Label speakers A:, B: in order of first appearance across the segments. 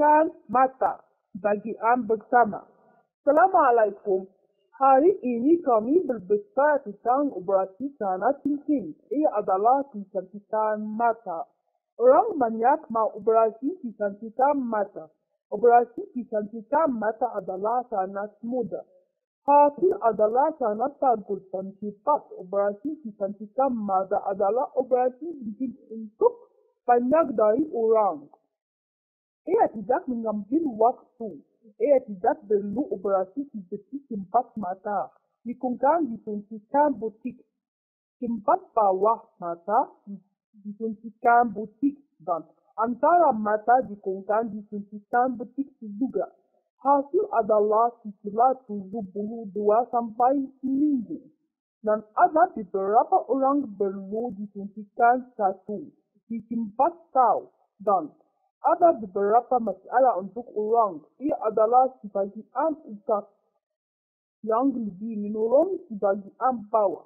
A: suntikan mata bagian bersama. Assalamualaikum. Hari ini kami berbicara tentang operasi sangat penting. Ia adalah kecantikan mata. Orang banyak mau operasi kecantikan mata. Operasi kecantikan mata adalah sangat mudah. Hasil adalah sangat bagus dan cepat. Operasi kecantikan mata adalah operasi bikin untuk banyak dari orang. Ia tidak mengambil waktu. Ia tidak perlu operasi seperti tempat mata. Dikunkan disuntikan butik. Tempat bawah mata disuntikan butik dan antara mata dikunkan disuntikan butik juga. Hasil adalah setelah 72 sampai seminggu. Dan ada beberapa orang perlu disuntikan satu di tempat kau dan ada beberapa masalah untuk orang. Ia adalah sebagian utak yang lebih menurun sebagian bawah.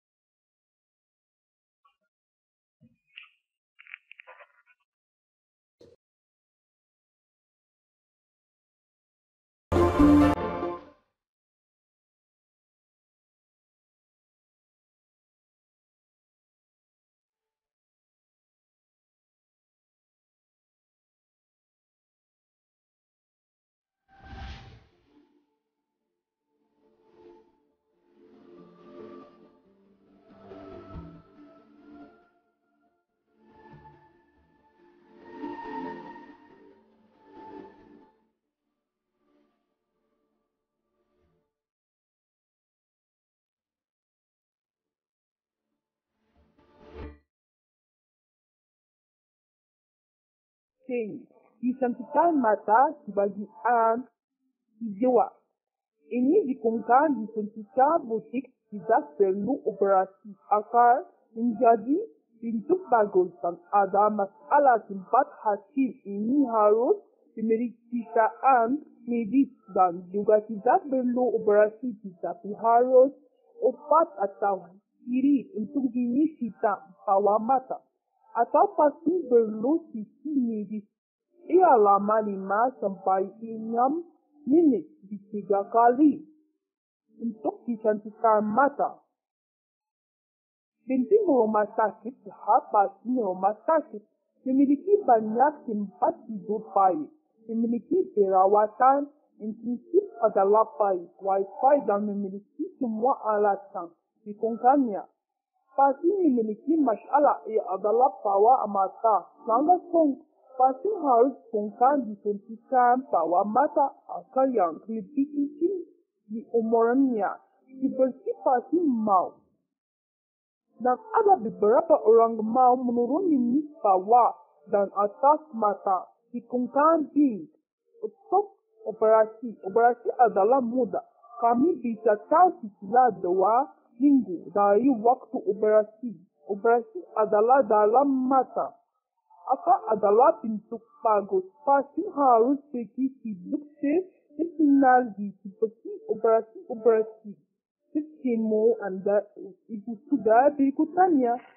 A: Disuntikan mata sebagian jiwa. Ini dikunkan disuntikan butik tidak perlu operasi akan menjadi bentuk bagus dan ada masalah tempat hasil ini harus pemeriksaan medis dan juga tidak perlu operasi tetapi harus obat atau kiri untuk jenis hitam bawah mata atau pasti perlu sisi medis. Ia lama 5 sampai 6 menit di 3 kali untuk kecantikan mata. Penting rumah sakit sehat pasti rumah sakit memiliki banyak tempat tidur baik, memiliki perawatan intensif adalah baik, wifi dan memiliki semua alatan dikunkannya. Pasti memiliki masalah ia adalah bawah mata. Langsung pasti harus kunkan disuntikan bawah mata agar yang lebih kecil di umurnya. Seperti pasti mau. Dan ada beberapa orang mau menuruni bawah dan atas mata. Dikunkan pink. Untuk operasi. Operasi adalah mudah. Kami bisa tahu setelah 2 minggu dari waktu operasi. Operasi adalah dalam mata. Apa adalah bentuk bagus. Pasti harus pergi ke dokter spesialis seperti operasi-operasi. Sistemu Anda itu sudah berikutannya.